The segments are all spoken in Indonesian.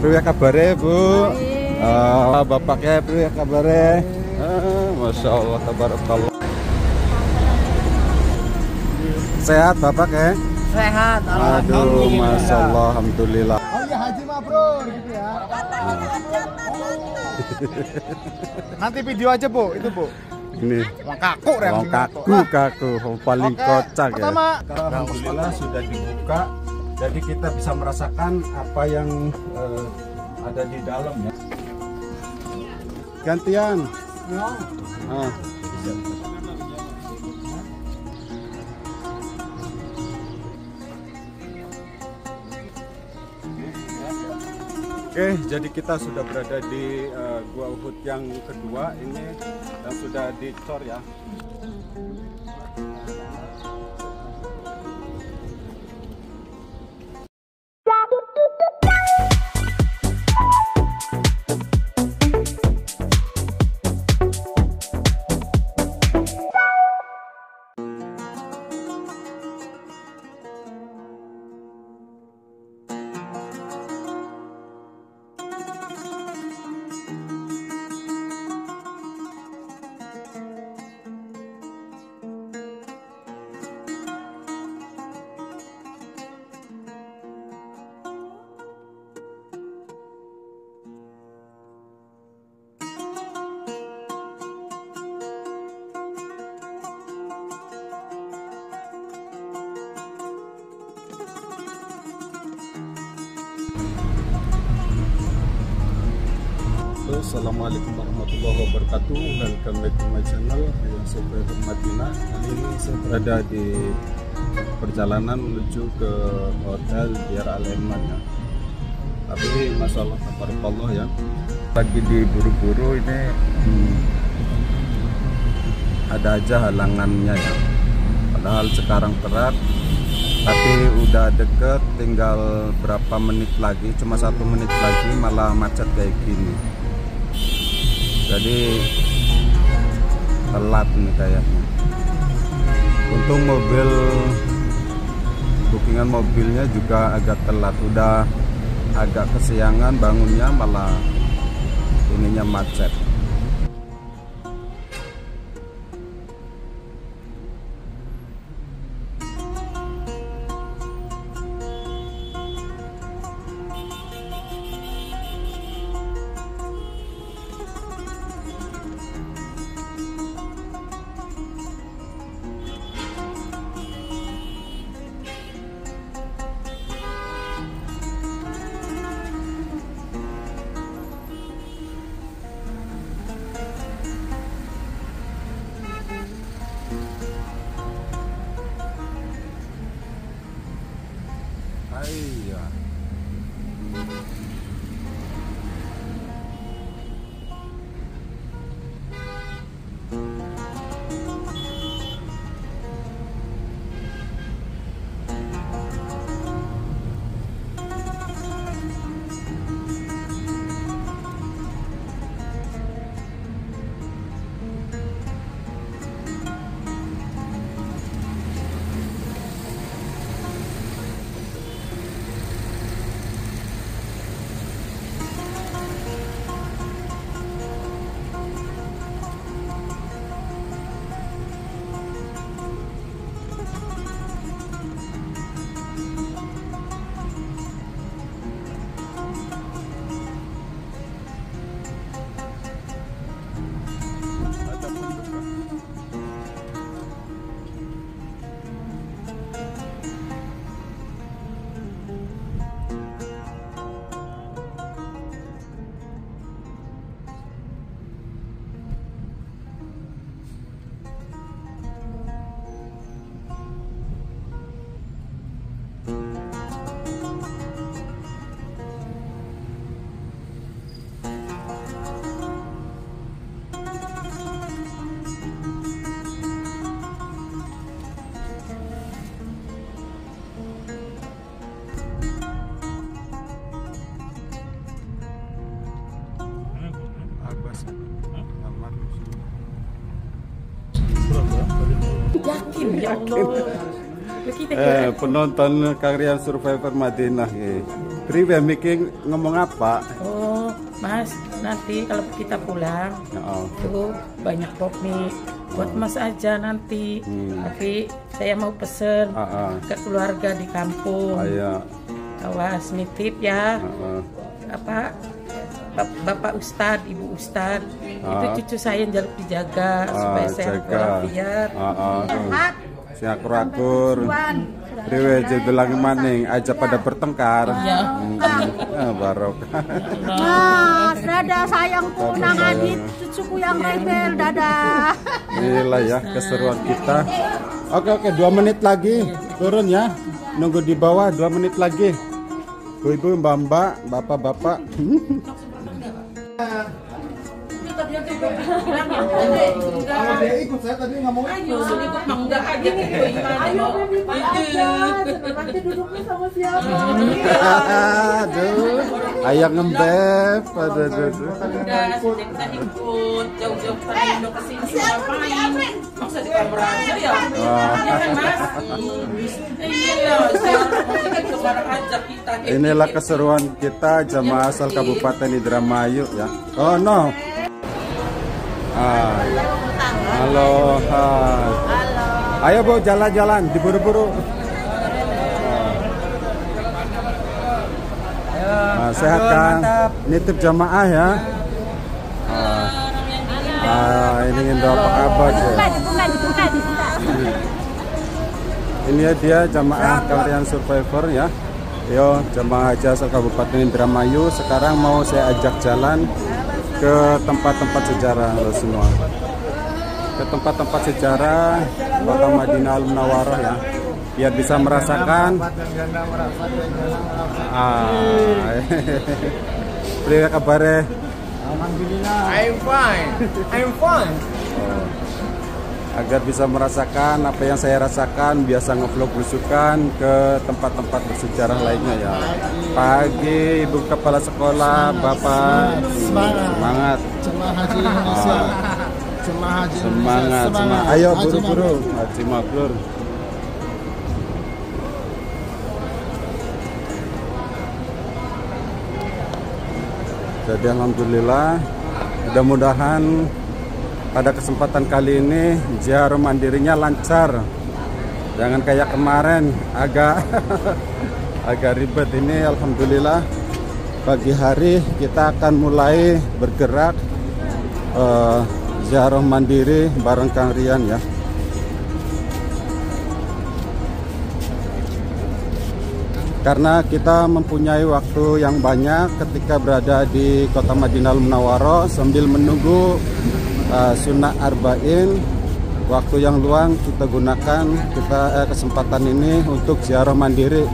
Priwe kabare, Bu? Bapaknya priwe kabare? Masya Allah, tabarakallah. Sehat Bapak ya? Sehat, aduh, Masya Allah, alhamdulillah. Oh iya, haji mabrur gitu ya. Nanti video aja Bu, itu Bu. Ini Wong kaku paling kocak ya. Pertama, alhamdulillah sudah dibuka, jadi kita bisa merasakan apa yang ada di dalam ya. Gantian. Oke, jadi kita sudah berada di Gua Uhud yang kedua ini dan sudah dicor ya. Assalamualaikum warahmatullahi wabarakatuh. Welcome back to my channel yang Survivor Madinah. Kali ini saya berada di perjalanan menuju ke hotel Biar Aleman ya. Tapi masalah tabarakallah ya, lagi diburu-buru ini ada aja halangannya ya. Padahal sekarang terat, tapi udah deket, tinggal berapa menit lagi, cuma 1 menit lagi malah macet kayak gini. Jadi telat nih kayaknya. Untung bookingan mobilnya juga agak telat, udah agak kesiangan bangunnya malah ininya macet. Iya. Yakin ya Allah. Penonton Kang Rian Survivor Madinah ya. Priwe Miki ngomong apa? Oh, Mas, nanti kalau kita pulang, tuh banyak kopi buat Mas aja nanti. Tapi saya mau pesen ke keluarga di kampung. Awas nitip ya. Apa? Bapak Ustadz, Ibu Ustadz, itu cucu saya yang jaluk dijaga supaya sehat walafiat. Siap rakur. Priwe jebelang maning aja pada bertengkar. Barokah. Mas, dadah sayangku, nang Adit, cucuku yang rebel, dadah. Inilah ya keseruan kita. Oke, 2 menit lagi turun ya. Nunggu di bawah 2 menit lagi. Ibu, mbak-mbak, bapak-bapak. Kalau dia ikut saya tadi nggak mau ikut. Ikut enggak aja Ayo, Bibi, aja. Nanti duduknya sama siapa? Aduh, ayah ngembep. Aduh. Udah, kita ikut jauh-jauh dari Indo ke sini ngapain? Masa di kamar aja ya? Iya kan Mas? Iya, kita ke barang aja kita. Inilah keseruan kita jamaah asal Kabupaten Indramayu ya. Oh no. Halo. Ayo Bu, jalan-jalan, diburu-buru. Sehat kan? Nitip jamaah ya. Ini Indo apa kabar ya? Ini dia jamaah kalian survivor ya. Yo, jamaah haji asal Kabupaten Indramayu. Sekarang mau saya ajak jalan ke tempat-tempat sejarah lo semua. Ke tempat-tempat sejarah Kota Madinah Al Munawwarah ya. Biar bisa merasakan. Beri kabarnya. Alhamdulillah. I'm fine. Agar bisa merasakan apa yang saya rasakan, biasa ngevlog belusukan ke tempat-tempat bersejarah lainnya ya. Pagi Ibu Kepala Sekolah, Bapak semangat. Jemaah haji Indonesia. Semangat. Ayo buru-buru haji mabrur. Jadi alhamdulillah, mudah-mudahan pada kesempatan kali ini ziarah mandirinya lancar. Jangan kayak kemarin agak agak ribet. Ini alhamdulillah pagi hari kita akan mulai bergerak ziarah mandiri bareng Kang Rian ya. Karena kita mempunyai waktu yang banyak ketika berada di Kota Madinah Al Munawwarah sambil menunggu Sunnah Arba'in, waktu yang luang kita gunakan kesempatan ini untuk ziarah mandiri.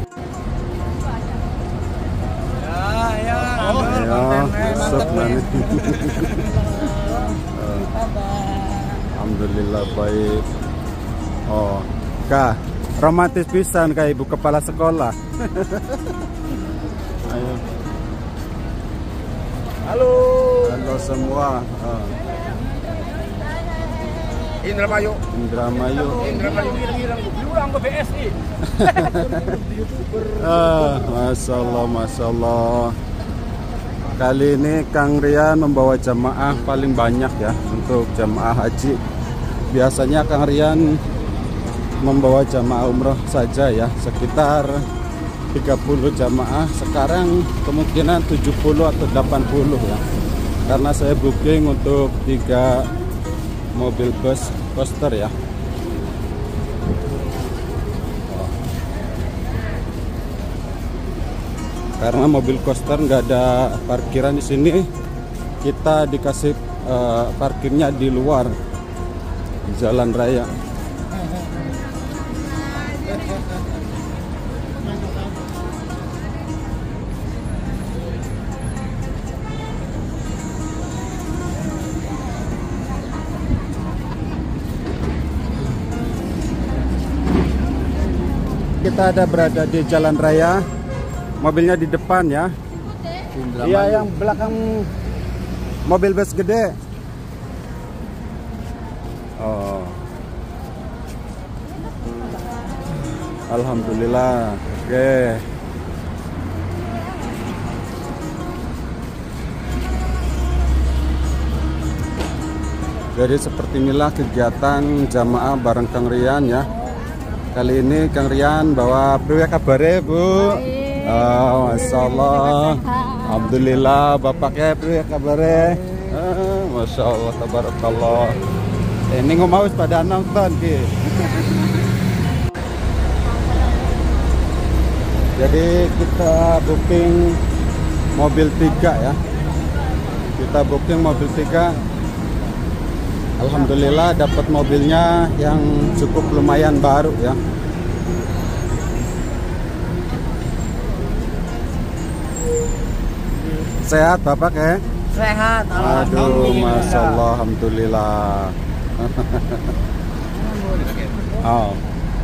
Alhamdulillah baik. Kak, romantis pisan kayak Ibu Kepala Sekolah. Ayo. Halo semua. Indramayu. Diulang ke BSI. Masya Allah. Kali ini Kang Rian membawa jamaah paling banyak ya untuk jamaah haji. Biasanya Kang Rian membawa jamaah umroh saja ya, sekitar 30 jamaah. Sekarang kemungkinan 70 atau 80 ya, karena saya booking untuk 3 mobil bus coaster ya. Karena mobil coaster nggak ada parkiran di sini, kita dikasih parkirnya di luar jalan raya. Kita ada berada di jalan raya, mobilnya di depan ya. Iya, yang belakang mobil bus gede. Oh, alhamdulillah. Oke. Jadi seperti inilah kegiatan jamaah bareng Kang Rian ya. Kali ini Kang Rian bawa priwe kabare Bu. Oh, Masya Allah. Alhamdulillah bapaknya priwe kabare. Masya Allah, tabarakallah. Ini ngomong pada nonton ki. Jadi kita booking mobil 3 ya. Kita booking mobil 3. Alhamdulillah dapat mobilnya yang cukup lumayan baru ya. Sehat Bapak ya? Sehat. Aduh, Masya Allah, Alhamdulillah. Oh.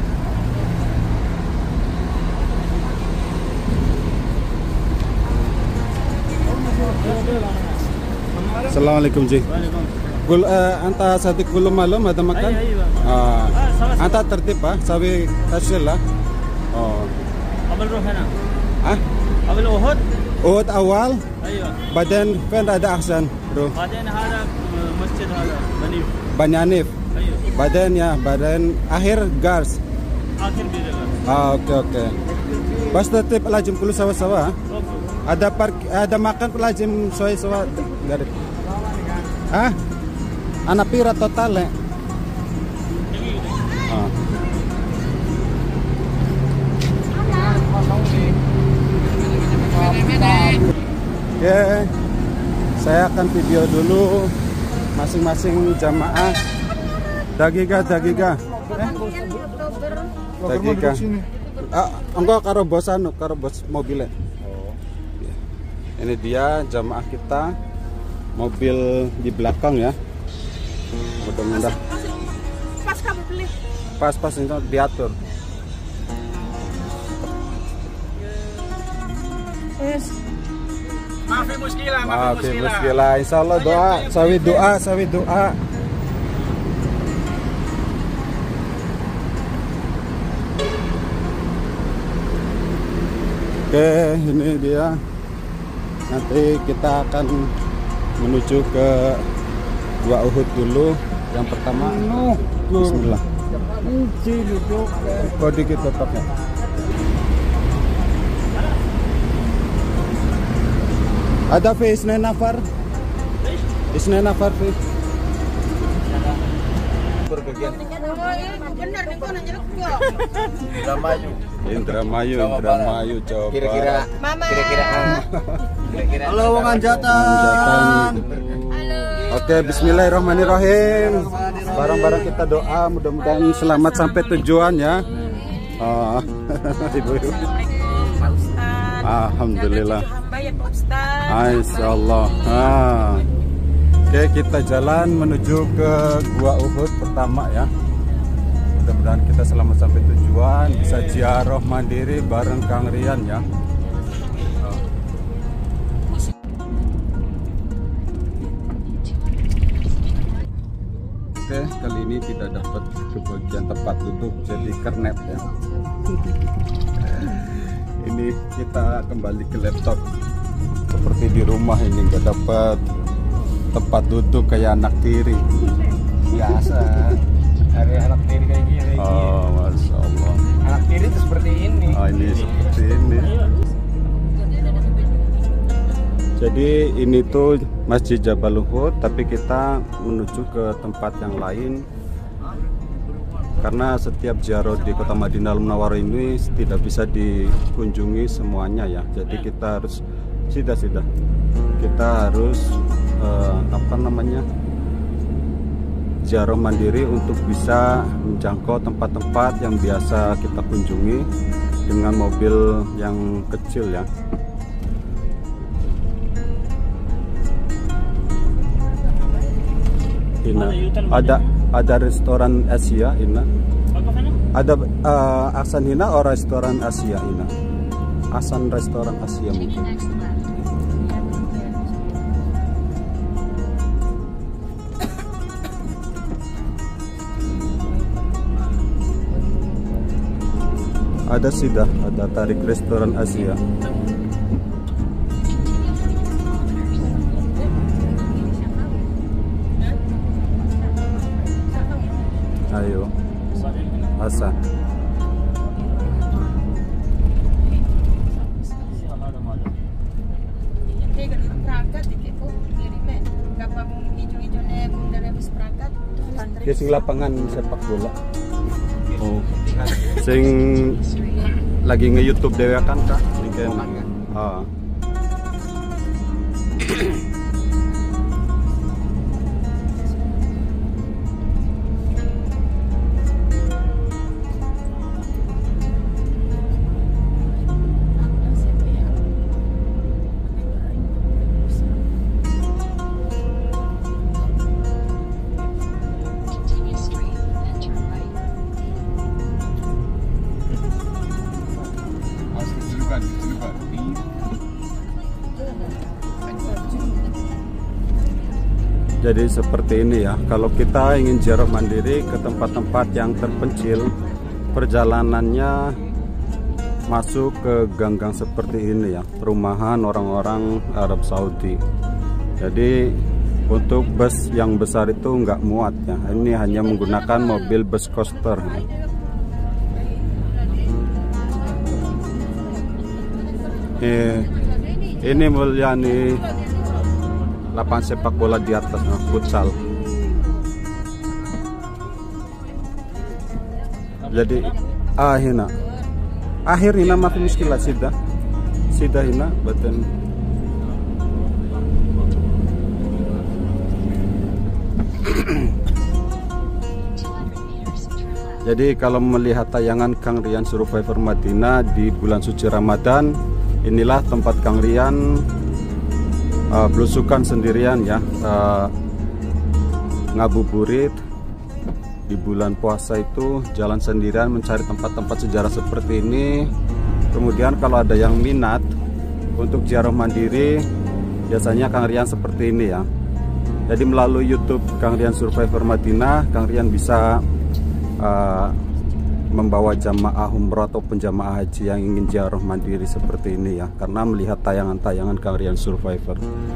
Assalamualaikum Ji. Gul anta sati gulum malum ada makan? Anta tertib Pak, sawi hasil lah. Oh. Abel rohana. Ah? Abel Uhud. Uhud awal. Aywa. Badan kan ada aksan, Bro. Badan hada masjid hada Bani. Bani Hanif. Aywa. Badan ya, badan akhir Gars. Akhir bila. Oke. Pas tertib lajim kulu sawa-sawa. Ada makan pelajim sawa-sawa. Enggak ada. Ah? Anak pira total ya? Oke, saya akan video dulu masing-masing jamaah. Dagiga. Enggak karo bos mobilnya. Ini dia jamaah kita, mobil di belakang ya. Mudah-mudahan Pas kamu beli. pas ini diatur. Maafi muskilah. Insya Allah doa, sawi doa. Oke, ini dia. Nanti kita akan menuju ke Gua Uhud dulu. Yang pertama, Bismillah. Kode kita pakai. Ada fi Isnin nafar? Isnin nafar fi? Berkegiatan. Bener nih kok nanya Indramayu, coba. Kira-kira. Halo Bang Anjatan. Oke, bismillahirrahmanirrahim. Barang-barang kita doa, mudah-mudahan selamat sampai tujuan ya. Ibu. Pak Ustaz. Alhamdulillah. Ya, Pak Ustaz. Insyaallah. Oke, kita jalan menuju ke Gua Uhud pertama ya. Mudah-mudahan kita selamat sampai tujuan, bisa ziarah mandiri bareng Kang Rian ya. Oke, kali ini tidak dapat kebagian tempat duduk, jadi kernet ya. Ini kita kembali ke laptop. Seperti di rumah ini nggak dapat tempat duduk kayak anak tiri. Biasa. Hari anak tiri kayak gini. Oh, Masya Allah. Anak tiri itu seperti ini. Oh, ini seperti ini. Jadi ini tuh Masjid Jabal Uhud, tapi kita menuju ke tempat yang lain karena setiap ziarah di Kota Madinah Munawwarah ini tidak bisa dikunjungi semuanya ya. Jadi kita harus kita harus ziarah mandiri untuk bisa menjangkau tempat-tempat yang biasa kita kunjungi dengan mobil yang kecil ya. Ina. Ada restoran Asia Ina. Ada aksan Ina atau restoran Asia Ina. Aksan restoran Asia mungkin. Ada sudah, ada tarik restoran Asia. Dia sing lapangan sepak bola. Oh. Sing lagi nge-YouTube dewe kan Kak? Ah. Jadi seperti ini ya, kalau kita ingin ziarah mandiri ke tempat-tempat yang terpencil, perjalanannya masuk ke gang-gang seperti ini ya, perumahan orang-orang Arab Saudi. Jadi untuk bus yang besar itu nggak muat ya, ini hanya menggunakan mobil bus coaster. Ini Mulyani lapangan sepak bola di atas, futsal. Jadi akhirnya makin muskilah sidah hina badan. Jadi kalau melihat tayangan Kang Rian Survivor Madinah di bulan suci Ramadan, inilah tempat Kang Rian belusukan sendirian ya, ngabuburit di bulan puasa itu, jalan sendirian mencari tempat-tempat sejarah seperti ini. Kemudian kalau ada yang minat untuk ziarah mandiri, biasanya Kang Rian seperti ini ya. Jadi melalui YouTube Kang Rian Survivor Madinah, Kang Rian bisa membawa jamaah umroh ataupun jamaah haji yang ingin ziarah mandiri seperti ini ya, karena melihat tayangan-tayangan Kang Rian Survivor.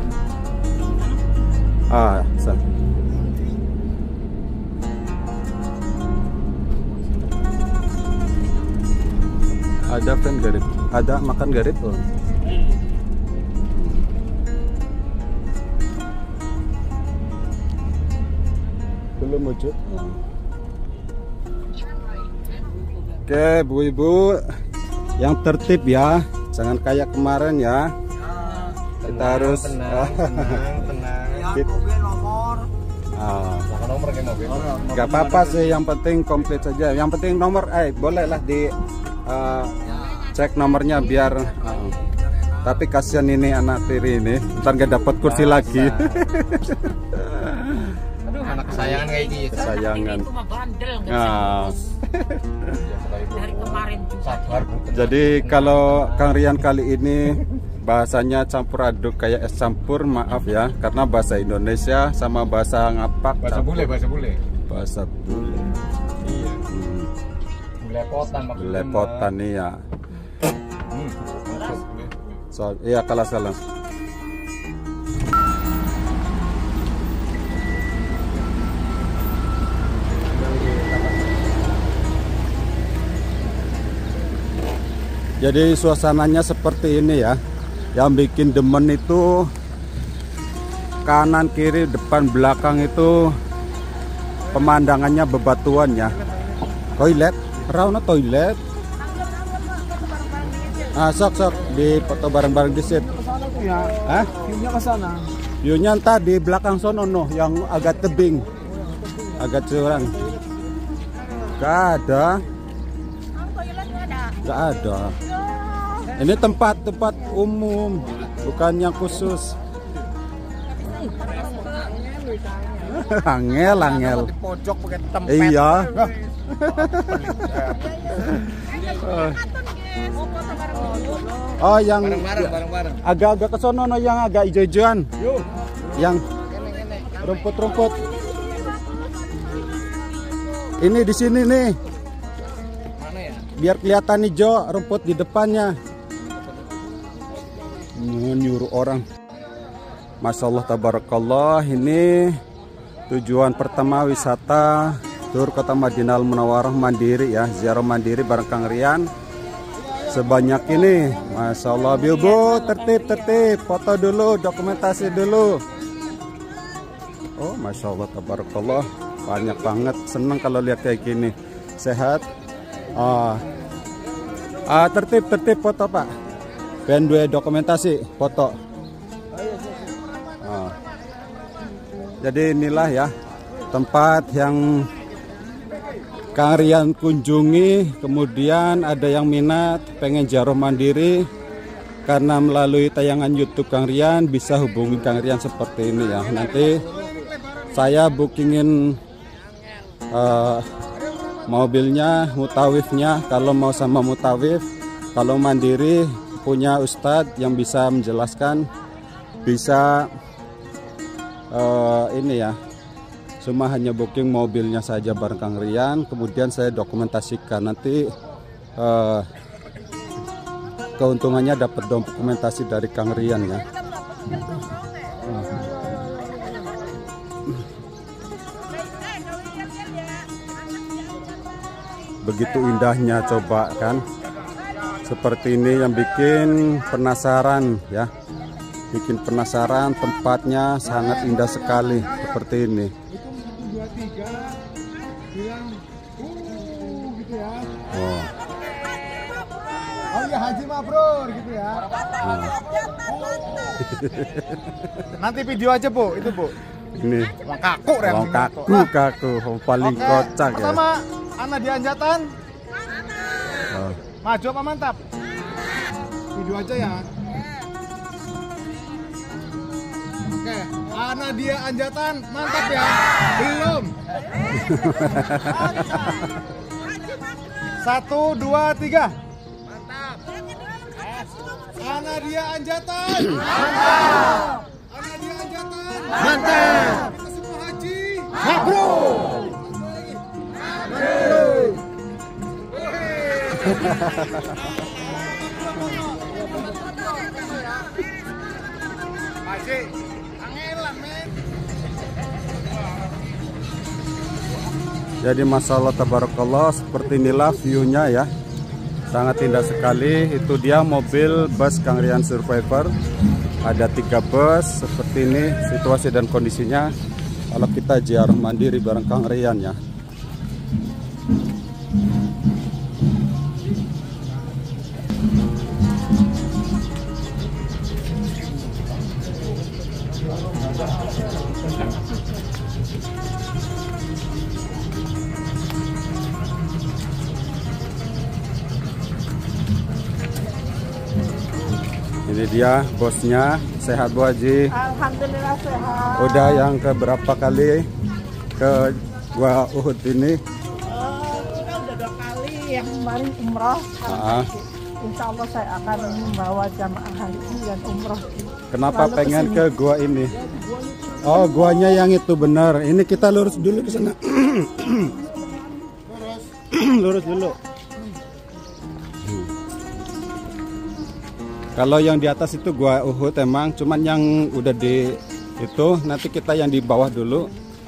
Ada fan garip, ada makan garip. Oh. Belum wujud. Oke, Bu-ibu yang tertib ya, jangan kayak kemarin ya. Kita harus tenang. Gak apa-apa sih, yang penting komplit saja. Yang penting nomor, bolehlah di cek nomornya biar. Tapi kasihan ini anak tiri ini, ntar gak dapat kursi lagi. Anak kesayangan kayak gitu. Kesayangan. Dari kemarin juga. Jadi kalau Kang Rian kali ini bahasanya campur aduk kayak es campur, maaf ya, karena bahasa Indonesia sama bahasa ngapak. Bahasa bule. Bahasa bule. Iya. Belepotan maksudnya. Belepotan nih ya. So, iya kelas. Jadi suasananya seperti ini ya. Yang bikin demen itu kanan, kiri, depan, belakang itu pemandangannya bebatuan ya. Toilet, rauna toilet. Sok di foto bareng-bareng di sit. Hah? View-nya ke sana. View-nya entah di belakang sono noh, yang agak tebing. Agak curang. Gak ada. Gak ada. Ini tempat umum, bukan yang khusus. Angel. Di pojok pakai tempat. Iya. Oh, yang bareng-bareng. agak-agak ke sono no, yang agak hijau-hijauan. Yang rumput-rumput. Ini di sini nih. Mana ya? Biar kelihatan hijau rumput di depannya. Nyuruh orang. Masya Allah tabarakallah, ini tujuan pertama wisata tur Kota Madinah Al Munawwarah mandiri ya, ziarah mandiri bareng Kang Rian. Sebanyak ini, Masya Allah. Bu, tertib, foto dulu, dokumentasi dulu. Oh, Masya Allah tabarakallah. banyak banget. Seneng kalau lihat kayak gini. Sehat. Tertib foto Pak. Ben duwe dokumentasi foto. Jadi inilah ya tempat yang Kang Rian kunjungi. Kemudian ada yang minat pengen ziarah mandiri, karena melalui tayangan YouTube Kang Rian bisa hubungi Kang Rian seperti ini ya. Nanti saya bookingin mobilnya, mutawifnya. Kalau mau sama mutawif, kalau mandiri punya ustadz yang bisa menjelaskan, bisa ini ya. Cuma hanya booking mobilnya saja bareng Kang Rian, kemudian saya dokumentasikan. Nanti keuntungannya dapat dokumentasi dari Kang Rian ya. Begitu indahnya, coba kan. Seperti ini yang bikin penasaran ya. Bikin penasaran, tempatnya sangat indah sekali seperti ini. Oh. Oh ya, haji mabrur gitu ya. Nanti video aja Bu, itu Bu. Ini Wong kaku rem. wong kaku, paling kocak ya. Pertama, anak di Anjatan. Oh. Maju apa mantap? Video aja ya. Oke, anak dia Anjatan, mantap ya. Belum. 1, 2, 3. Mantap. Anak dia Anjatan. Mantap. Anak dia Anjatan. Mantap. Kita semua haji. Mabrur. Mabrur. Haji. Angelan, men. Jadi masalah tabarakallah, seperti inilah view-nya ya. Sangat indah sekali. Itu dia mobil bus Kang Rian Survivor. Ada 3 bus seperti ini situasi dan kondisinya kalau kita ziarah mandiri bareng Kang Rian ya. Ini dia bosnya. Sehat Bu Haji? Alhamdulillah sehat. Udah yang keberapa kali ke Gua Uhud ini? Kita udah 2 kali, yang kemarin umroh. Insya Allah saya akan membawa jamaah haji dan umroh. Kenapa pengen ke gua ini? Oh, guanya yang itu benar. Ini kita lurus dulu ke sana. Lurus dulu. Kalau yang di atas itu gua Uhud emang, cuman yang udah di itu nanti kita yang di bawah dulu.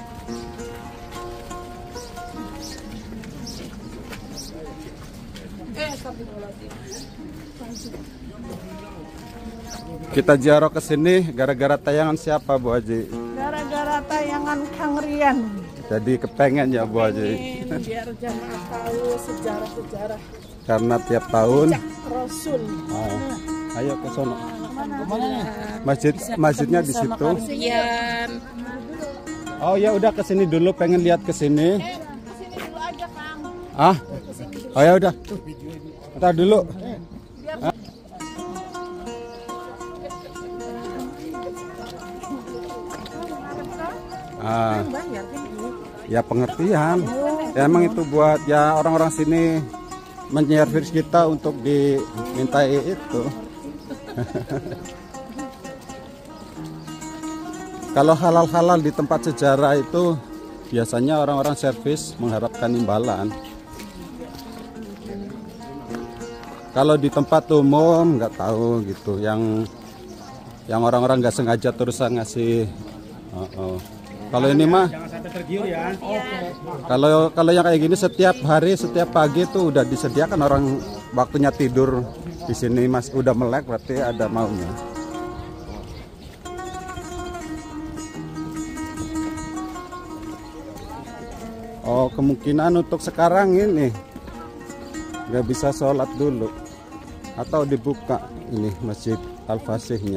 Kita ziarah ke sini gara-gara tayangan siapa Bu Haji? Gara-gara tayangan Kang Rian. Jadi kepengen ya Bu Haji. Biar jamaah tahu sejarah-sejarah. Karena tiap tahun Rasul. Ayo ke sono. Masjidnya di situ. Oh ya udah ke sini dulu, pengen lihat ke sini. Kesini dulu aja Kang. Oh ya udah. Entar dulu. Ya pengertian. Ya, emang itu buat ya orang-orang sini menyervis kita untuk dimintai itu. Kalau halal-halal di tempat sejarah itu biasanya orang-orang servis mengharapkan imbalan. Kalau di tempat umum nggak tahu gitu, yang orang-orang nggak sengaja terus ngasih. Kalau ini mah, kalau yang kayak gini setiap hari, setiap pagi tuh udah disediakan orang waktunya tidur di sini Mas, udah melek berarti ada maunya. Oh, kemungkinan untuk sekarang ini nggak bisa sholat dulu, atau dibuka ini Masjid Al-Fasihnya.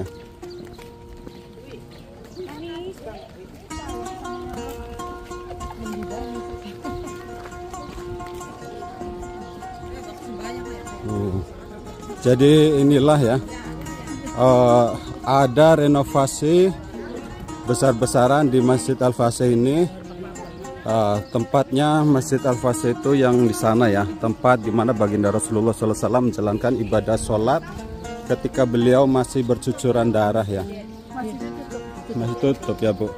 Jadi inilah ya, ada renovasi besar-besaran di Masjid Al-Fasih ini. Tempatnya Masjid Al-Fasih itu yang di sana ya, tempat di mana baginda Rasulullah SAW menjalankan ibadah sholat ketika beliau masih bercucuran darah ya. Masih tutup ya Bu.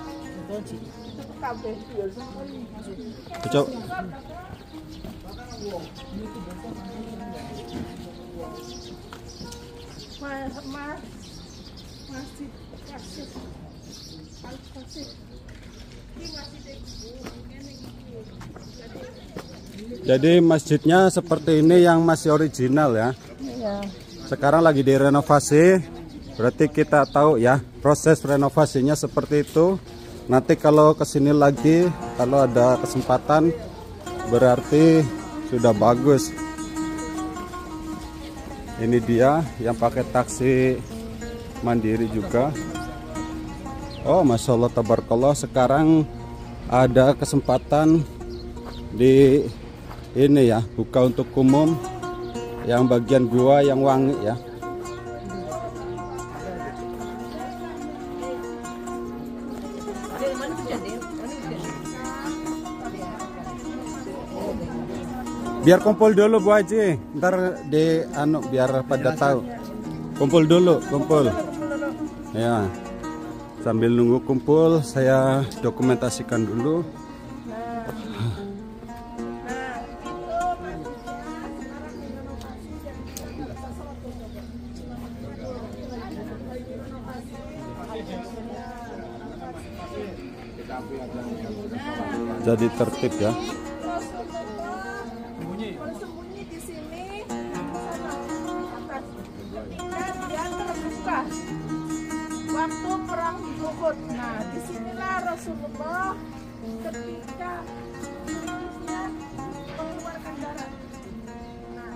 Coba. Jadi masjidnya seperti ini yang masih original ya. Sekarang lagi direnovasi. Berarti kita tahu ya proses renovasinya seperti itu. Nanti kalau kesini lagi, kalau ada kesempatan, berarti sudah bagus. Ini dia yang pakai taksi mandiri juga. Oh, Masya Allah, tabarakallah. Sekarang ada kesempatan di ini ya, buka untuk umum yang bagian gua yang wangi ya. Biar kumpul dulu Bu Haji, ntar di biar pada tahu. Kumpul dulu, kumpul. Ya. Sambil nunggu kumpul, saya dokumentasikan dulu. Jadi tertib ya. Bersembunyi di sini, atas. Dia terbuka waktu perang Uhud. Nah, disinilah Rasulullah ketika Inggrisnya mengeluarkan darah. Nah,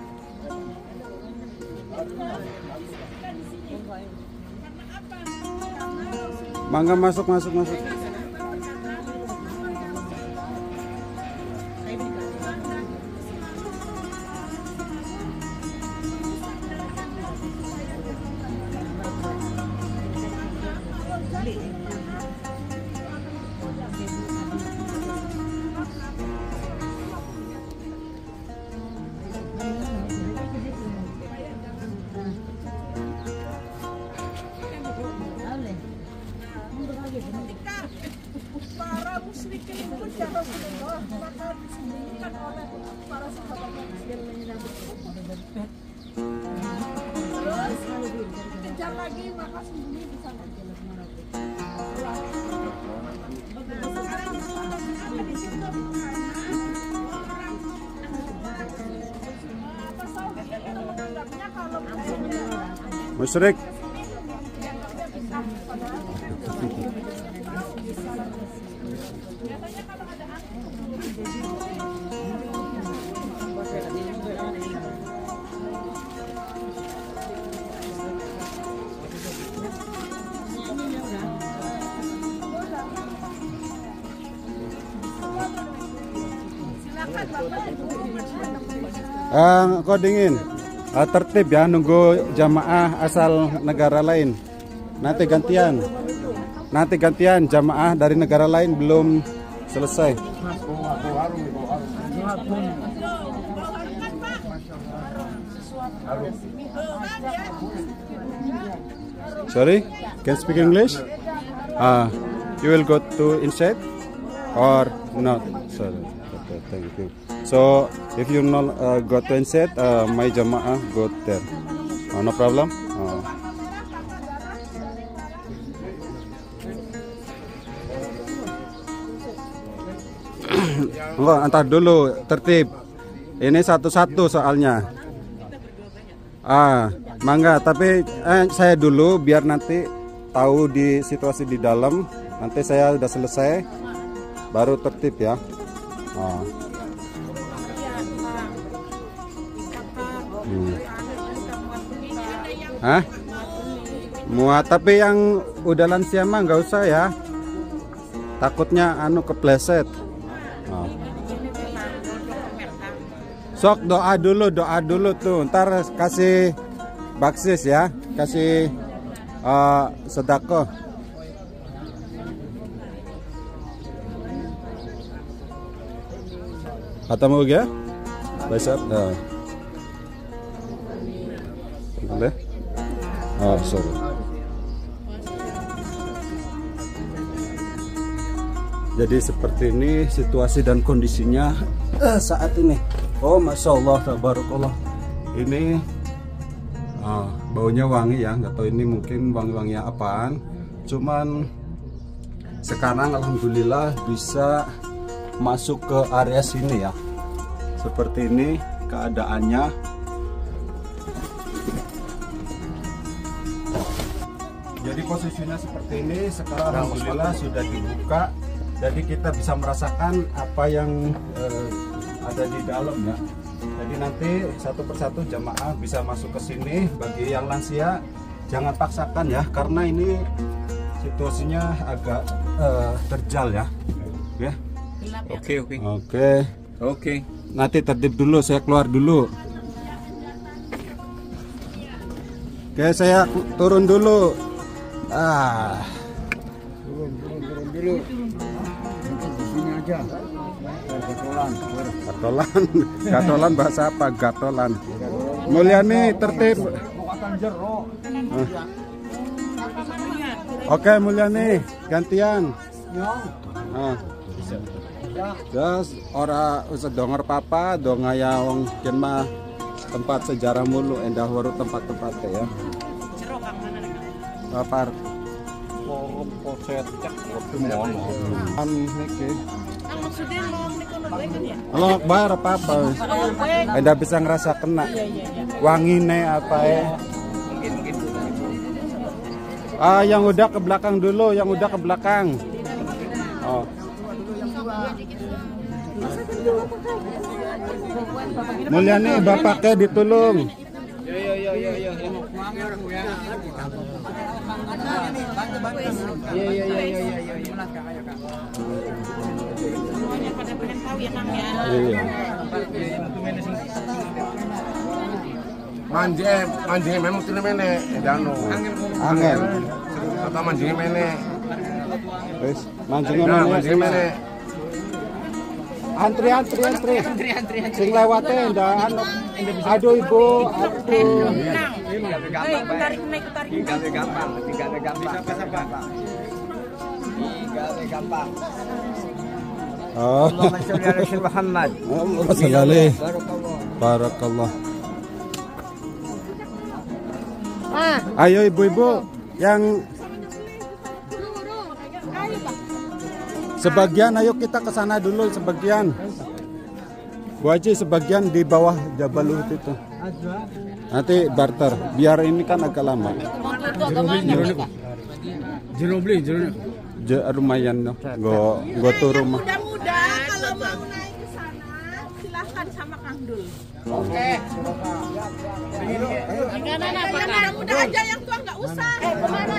kita di sini. Karena apa? Karena Rasulullah. Mangga masuk. Para musyrikin itu ya Rasulullah, maka disembunyikan oleh para sahabat yang menyambut. Terus kejar lagi, maka sembunyi di sana. Nah, sekarang di situ apa sahabat yang menganggapnya kalau Musyrik. Kok dingin? Tertib ya, nunggu jamaah asal negara lain. Nanti gantian jamaah dari negara lain belum selesai. Sorry, can speak English? You will go to inside or not? Sorry. Okay, thank you. So if you not go to inside, my jamaah go there. No problem. Enggak, antar dulu, tertib. Ini satu-satu soalnya. Mangga, tapi saya dulu biar nanti tahu di situasi di dalam. Nanti saya udah selesai, baru tertib ya. Oh. Hah? Muat, tapi yang udah lansia mah nggak usah ya. Takutnya anu kepleset. Oh. Sok doa dulu tuh. Ntar kasih baksis ya, kasih sedekah. Atau mau ya? Besok. Boleh? Oh, sorry. Jadi seperti ini situasi dan kondisinya saat ini. Oh, masya Allah, tabarakallah. Ini baunya wangi ya. Nggak tahu ini mungkin wangi-wangi apaan. Cuman sekarang alhamdulillah bisa masuk ke area sini ya. Seperti ini keadaannya. Jadi posisinya seperti ini. Sekarang alhamdulillah sudah dibuka. Jadi kita bisa merasakan apa yang ada di dalam ya. Jadi nanti satu persatu jamaah bisa masuk ke sini. Bagi yang lansia jangan paksakan ya, karena ini situasinya agak terjal ya. Oke. Nanti tertib dulu, saya keluar dulu. Oke, saya turun dulu. Turun dulu. Di sini aja. Gatolan bahasa apa? Gatolan. Mulyani tertib. Oke, Mulyani gantian. Terus ora usah donger papa, dong yang mah tempat sejarah mulu, endah waru tempat-tempatnya ya. Papar. Forum poset cek waktu mono. Niki. Halo, Akbar apa-apa. Anda bisa ngerasa kena. Wangine apa ya? Yang udah ke belakang dulu, yang udah ke belakang. Oh. Mulyani bapaknya ditulung. Manjing memang sini mene dano. Angel. Kata manjing mene. Wis, manjing mene. Antri. Sing lewate ndak anu. Aduh Ibu, aduh. Gampang. Oh. Muhammad. Barakallah. Ayo ibu-ibu yang sebagian, ayo kita ke sana dulu sebagian. Bu Haji sebagian di bawah Jabal Uhud itu. Nanti barter, biar ini kan agak lama. Lumayan loh. Go turun rumah. Mudah-mudah kalau mau naik ke sana silahkan sama Kang Dul. Oke. Yang muda aja, yang tua nggak usah. Kemana?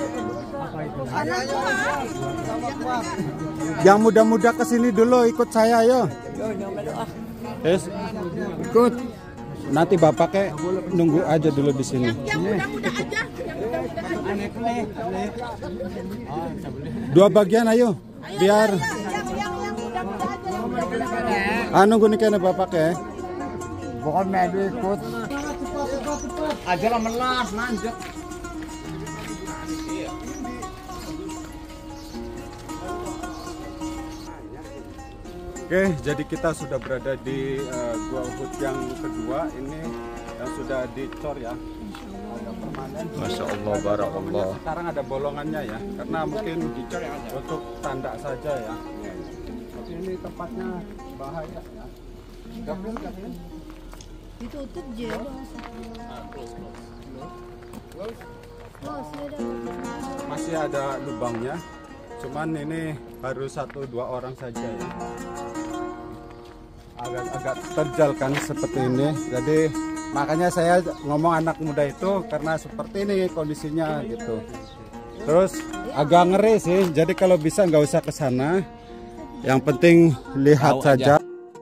Yang muda-muda kesini dulu, ikut saya ayo. Yes. Ikut. Nanti bapaknya nunggu aja dulu di sini. Yang muda-muda aja. Dua bagian ayo. Biar. Yang muda-muda aja. Nunggu nih kayaknya bapaknya. Bukan medu ikut. Aja lah melas manjek. Oke, jadi kita sudah berada di Gua Uhud yang kedua ini yang sudah dicor ya. Masya Allah, barakallah. Sekarang ada bolongannya ya, karena mungkin dicor untuk tanda saja ya. Tapi ini tempatnya bahaya ya. Ditutup je. Masih ada lubangnya, cuman ini harus 1-2 orang saja ya. agak terjal kan seperti ini. Jadi makanya saya ngomong anak muda itu karena seperti ini kondisinya gitu. Terus agak ngeri sih. Jadi kalau bisa nggak usah ke sana. Yang penting lihat saja.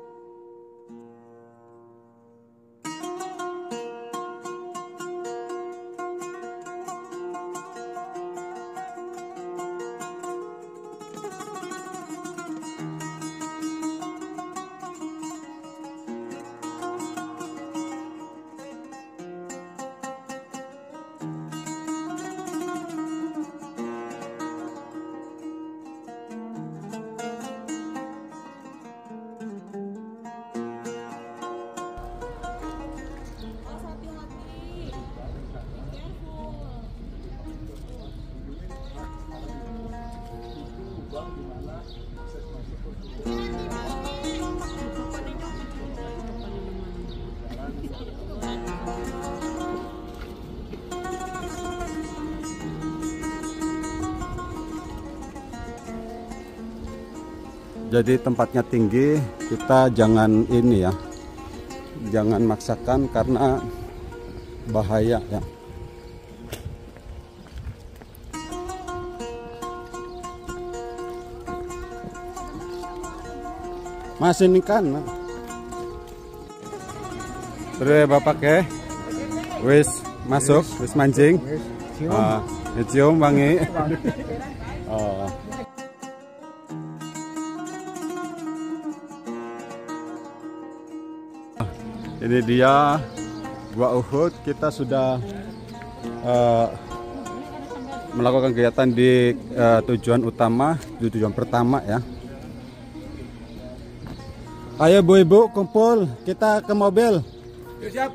Jadi tempatnya tinggi, kita jangan ini ya, jangan maksakan karena bahaya ya. Mas ini kan, terus bapak ke, wis masuk, wis mancing, cium wangi. Oh. Ini dia Gua Uhud. Kita sudah melakukan kegiatan di tujuan utama, di tujuan pertama ya. Ayo bu ibu kumpul, kita ke mobil. Siap.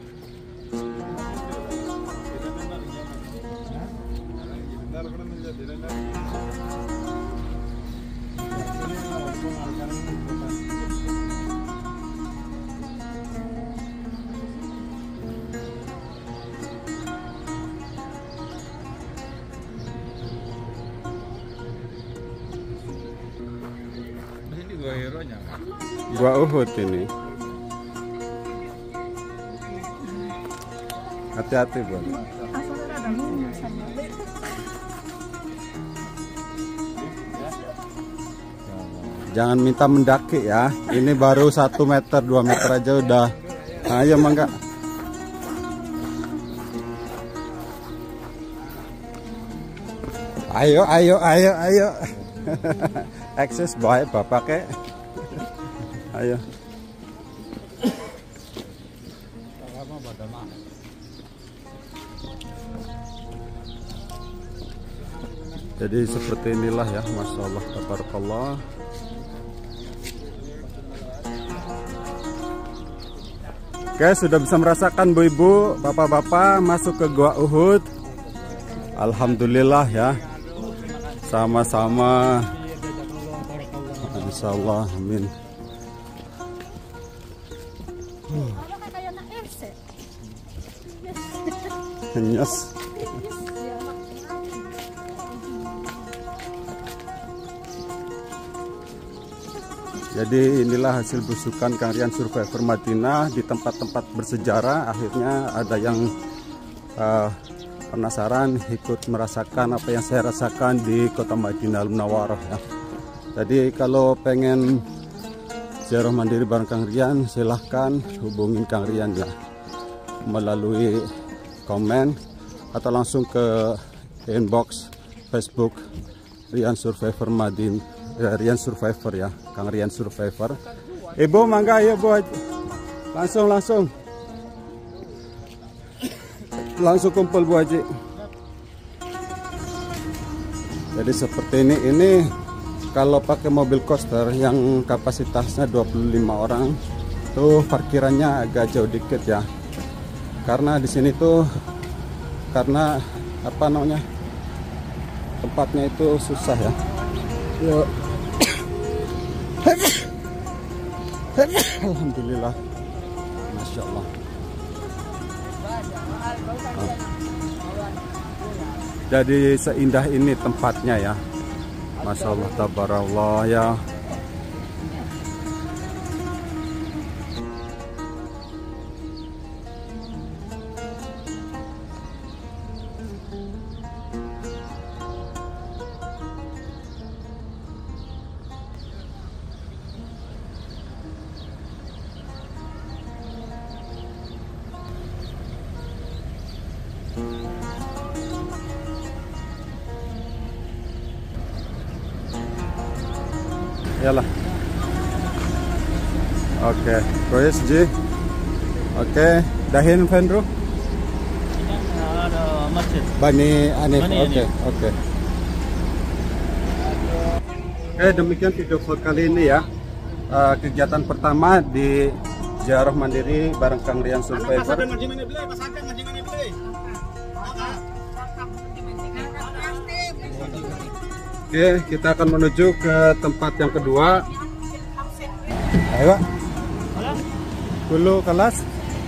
Gua Uhud ini. Hati-hati, Bu. Jangan minta mendaki ya. Ini baru 1 meter, 2 meter aja udah. Ayo mangga. Ayo. Akses baik bapak ke. Ayo. Jadi seperti inilah ya, Masya Allah, tabarakallah. Oke, sudah bisa merasakan bu ibu, bapak-bapak masuk ke Gua Uhud. Alhamdulillah ya. Sama-sama. Insya Allah, amin. Yes. Jadi inilah hasil besukan Kang Rian Survivor Madinah di tempat-tempat bersejarah. Akhirnya ada yang penasaran ikut merasakan apa yang saya rasakan di kota Madinah Al-Munawwarah ya. Jadi kalau pengen ziarah mandiri bareng Kang Rian, silahkan hubungin Kang Rian ya melalui komen atau langsung ke inbox Facebook Rian Survivor Madinah. Rian Survivor ya, Kang Rian Survivor. Ibu mangga ya Bu, langsung kumpul Bu Haji. Jadi seperti ini kalau pakai mobil coaster yang kapasitasnya 25 orang tuh parkirannya agak jauh dikit ya. Karena di sini tuh karena apa namanya, tempatnya itu susah ya. Yuk. Alhamdulillah, Masya Allah. Jadi seindah ini tempatnya ya, Masya Allah, tabarakallah ya. Yalah. Oke, Kois Ji. Oke, dahin Fendro. Ada masjid. Bani Anif. Bani Oke, Anif. oke. Oke, demikian video vlog kali ini ya. Kegiatan pertama di Ziarah Mandiri bareng Kang Rian Survivor. Oke, kita akan menuju ke tempat yang kedua. Ayo, dulu kelas.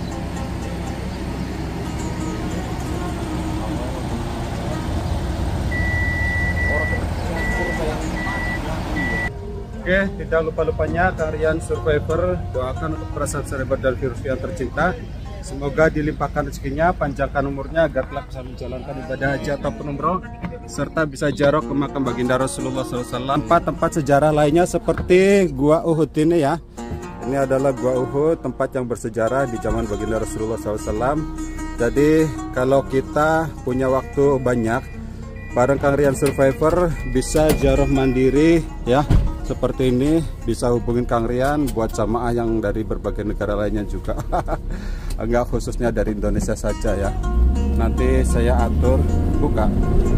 Oke, tidak lupa-lupanya Kang Rian Survivor doakan untuk perasaan sahabat dan virus yang tercinta. Semoga dilimpahkan rezekinya, panjangkan umurnya agar kelak bisa menjalankan ibadah haji ataupun umroh, serta bisa ziarah ke makam baginda Rasulullah SAW. Tempat-tempat sejarah lainnya seperti Gua Uhud ini ya. Ini adalah Gua Uhud, tempat yang bersejarah di zaman baginda Rasulullah SAW. Jadi kalau kita punya waktu banyak, bareng Kang Rian Survivor bisa ziarah mandiri ya. Seperti ini, bisa hubungin Kang Rian buat jamaah yang dari berbagai negara lainnya juga. Enggak khususnya dari Indonesia saja ya. Nanti saya atur buka.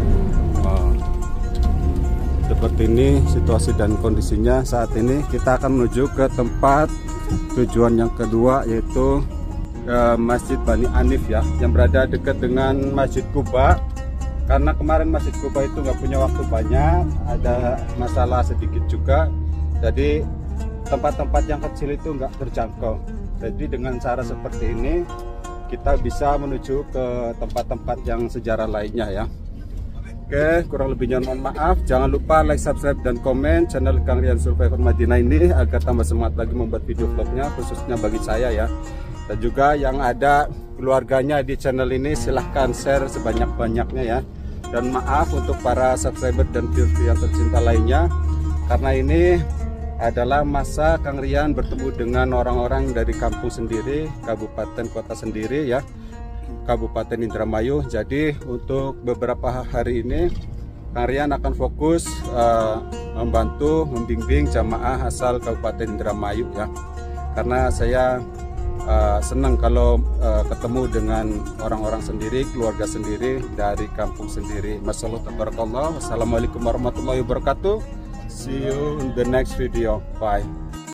Seperti ini situasi dan kondisinya saat ini. Kita akan menuju ke tempat tujuan yang kedua, yaitu Masjid Bani Anif ya, yang berada dekat dengan Masjid Kuba. Karena kemarin Masjid Kuba itu nggak punya waktu banyak, ada masalah sedikit juga, jadi tempat-tempat yang kecil itu nggak terjangkau. Jadi dengan cara seperti ini kita bisa menuju ke tempat-tempat yang sejarah lainnya ya. Oke, kurang lebihnya mohon maaf. Jangan lupa like, subscribe, dan komen channel Kang Rian Survivor Madinah ini agar tambah semangat lagi membuat video vlognya, khususnya bagi saya ya. Dan juga yang ada keluarganya di channel ini silahkan share sebanyak-banyaknya ya. Dan maaf untuk para subscriber dan viewer yang tercinta lainnya, karena ini adalah masa Kang Rian bertemu dengan orang-orang dari kampung sendiri, kabupaten kota sendiri ya, Kabupaten Indramayu. Jadi untuk beberapa hari ini Kang Rian akan fokus membantu membimbing jamaah asal Kabupaten Indramayu ya, karena saya senang kalau ketemu dengan orang-orang sendiri, keluarga sendiri dari kampung sendiri. Masyaallah tabarakallah. Wassalamualaikum warahmatullahi wabarakatuh. See you in the next video. Bye.